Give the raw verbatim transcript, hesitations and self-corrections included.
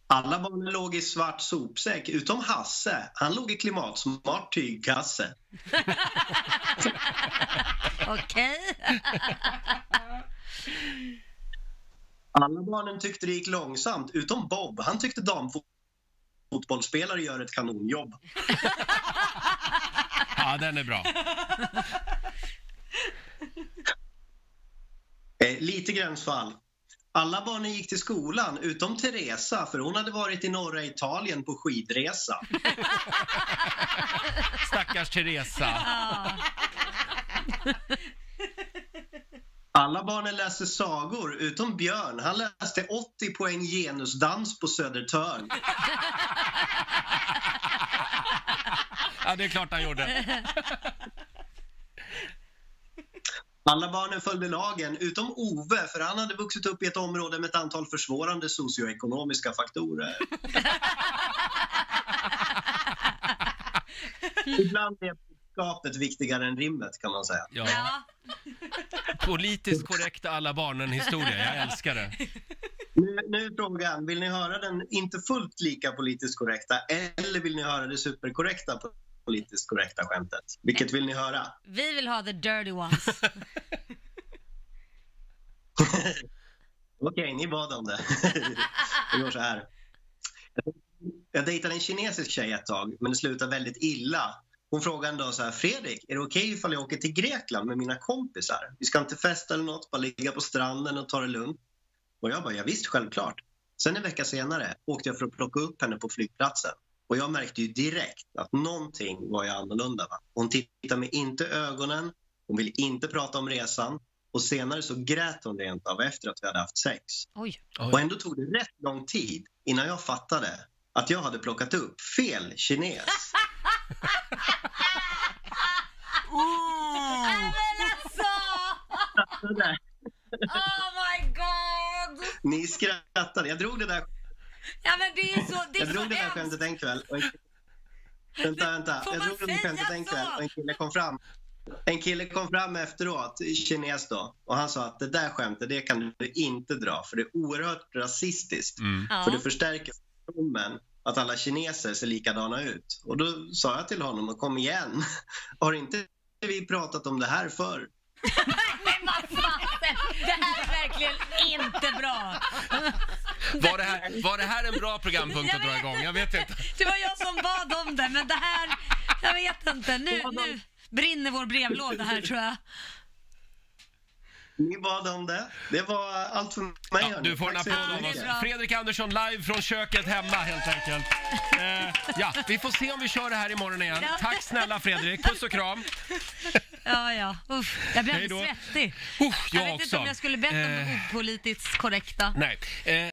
Alla barnen låg i svart sopsäck utom Hasse. Han låg i klimatsmart tygkasse. Okej. Alla barnen tyckte det gick långsamt utom Bob. Han tyckte damfotbollsspelare gör ett kanonjobb. Ja, den är bra. Eh, lite gränsfall. Alla barnen gick till skolan utom Teresa, för hon hade varit i norra Italien på skidresa. Stackars Teresa. Alla barnen läste sagor utom Björn. Han läste åttio poäng genusdans på Södertörn. Ja, det är klart han gjorde. Alla barnen följde lagen utom Ove, för han hade vuxit upp i ett område med ett antal försvårande socioekonomiska faktorer. Ibland är budskapet viktigare än rimmet, kan man säga. Ja. Politiskt korrekt alla barnen historia, jag älskar det. Nu, nu är frågan, vill ni höra den inte fullt lika politiskt korrekta, eller vill ni höra det superkorrekta politiskt korrekta skämtet? Vilket vill ni höra? Vi vill ha the dirty ones. Okej, ni bad om det. Det går så här. Jag dejtade en kinesisk tjej ett tag, men det slutade väldigt illa. Hon frågade en dag så här: Fredrik, är det okej ifall jag åker till Grekland med mina kompisar? Vi ska inte festa eller något, bara ligga på stranden och ta det lugnt. Och jag bara, ja visst, självklart. Sen en vecka senare åkte jag för att plocka upp henne på flygplatsen. Och jag märkte ju direkt att någonting var ju annorlunda. Va? Hon tittade mig inte i ögonen, hon ville inte prata om resan. Och senare så grät hon rent av efter att vi hade haft sex. Oj. Och ändå tog det rätt lång tid innan jag fattade att jag hade plockat upp fel kines. Nej, men alltså! Oh my god! Ni skrattade. Jag drog det där. Ja, men det är så, det är Jag drog så det där hemskt. skämtet en kväll. Och en... Vänta, vänta. Får Jag man drog det där säga skämtet en kväll så? och en kille kom fram. En kille kom fram efteråt, kines då. Och han sa att det där skämtet, det kan du inte dra. För det är oerhört rasistiskt. Mm. Ja. För det förstärker fördomen att alla kineser ser likadana ut. Och då sa jag till honom, kom igen. Har inte vi pratat om det här förr? Men vad fan, det här är verkligen inte bra. Var det här, var det här en bra programpunkt att dra igång? Jag vet inte. Det var jag som bad om det, men det här, jag vet inte. Nu, nu brinner vår brevlåda här, tror jag. Ni bad om det. Det var allt för mig. Ja, du får en applåd av oss. Fredrik Andersson live från köket hemma, helt enkelt. Eh, ja, vi får se om vi kör det här imorgon igen. Ja. Tack snälla Fredrik, puss och kram. Ja, ja. Uff, jag blir Hej alldeles då. svettig. Uff, jag jag vet också. inte om jag skulle bett om det Eh. opolitiskt korrekta. Nej. Eh,